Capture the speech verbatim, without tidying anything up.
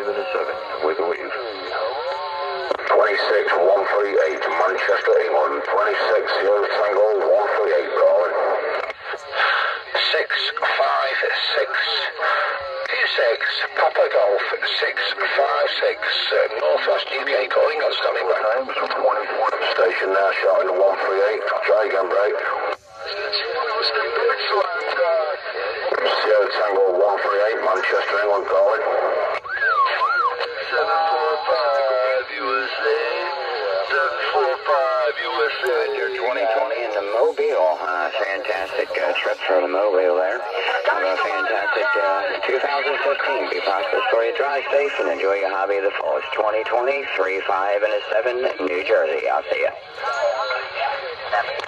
five and a seven with a wave. twenty-six one three eight, Manchester, England. twenty-six Sierra Tango one three eight, calling. six five six six, Papa Golf six five six, uh, Northwest U K calling on standing by. Times twenty-one, station now shouting to one three eight, try again, break. Sierra Tango one three eight, Manchester, England, calling. seven four five U S A, seven four five U S A. Your twenty twenty in the Mobile, uh, fantastic uh, trip for the Mobile there. Have a fantastic uh, two thousand fifteen. Be prosperous for you. Drive safe and enjoy your hobby of the fall. It's twenty twenty, three five and a seven, New Jersey. I'll see ya.